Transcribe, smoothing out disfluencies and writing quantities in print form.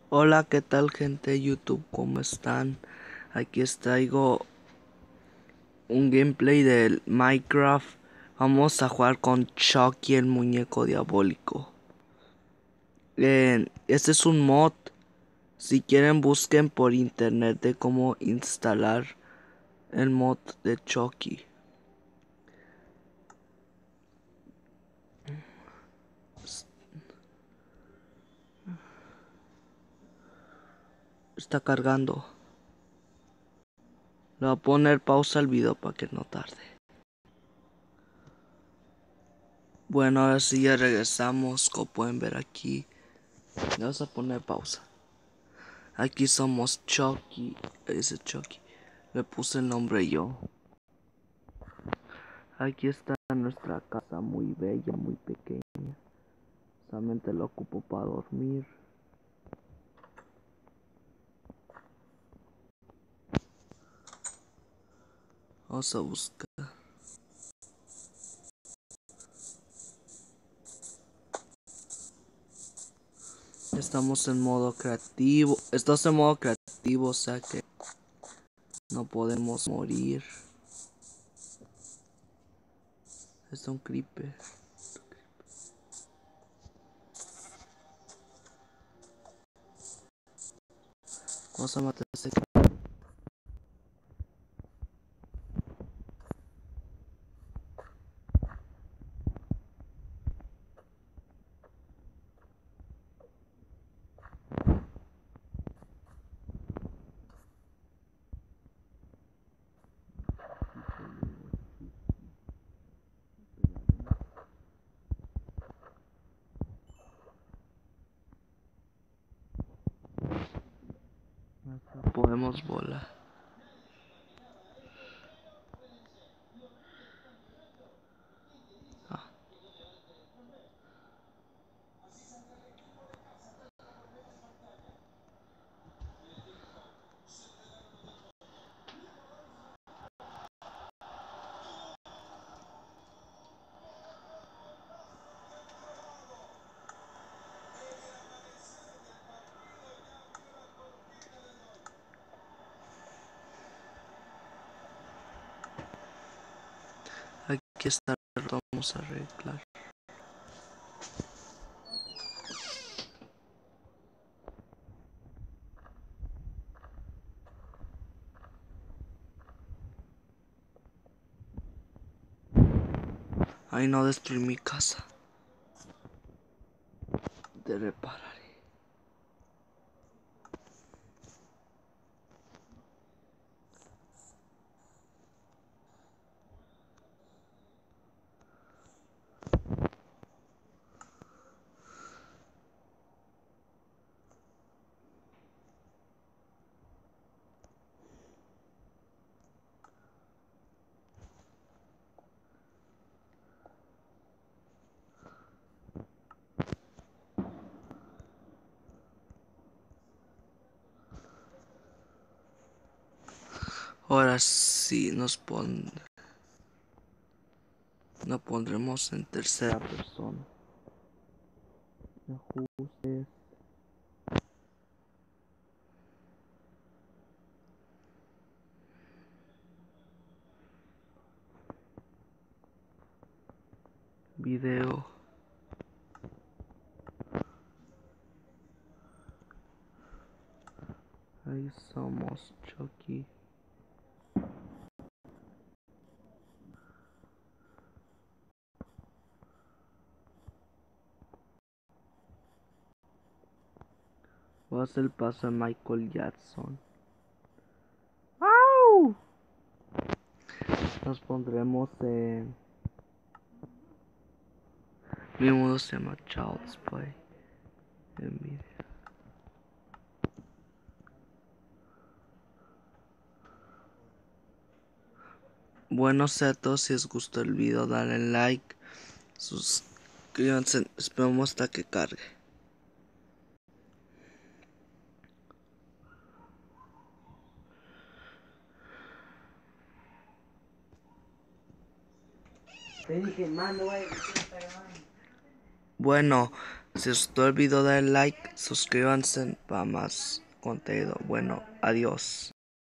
Hola, ¿qué tal gente de YouTube? ¿Cómo están? Aquí os traigo un gameplay del Minecraft. Vamos a jugar con Chucky, el muñeco diabólico. Este es un mod. Si quieren busquen por internet de cómo instalar el mod de Chucky. Está cargando. Le voy a poner pausa al video para que no tarde. Bueno, ahora sí ya regresamos. Como pueden ver aquí. Le vamos a poner pausa. Aquí somos Chucky. Ese Chucky. Le puse el nombre yo. Aquí está nuestra casa muy bella, muy pequeña. Solamente lo ocupo para dormir. Vamos a buscar. Estamos en modo creativo. Estás en modo creativo, o sea que no podemos morir. Es un creeper. Vamos a matar a ese. Podemos volar. Ah. Aquí está. Vamos a arreglar. Ay, no destruí mi casa. Te repararé. Ahora sí nos pondremos en tercera persona. Ajustes. Video. Ahí somos Chucky. Voy a hacer el paso de Michael Jackson. ¡Au! Nos pondremos en... Mi mundo se llama Child's Play. En video. Bueno, sea todos, si os gustó el video, dale like, suscríbanse, esperamos hasta que cargue. Bueno, Si os gustó el video, denle like, suscríbanse para más contenido. Bueno, adiós.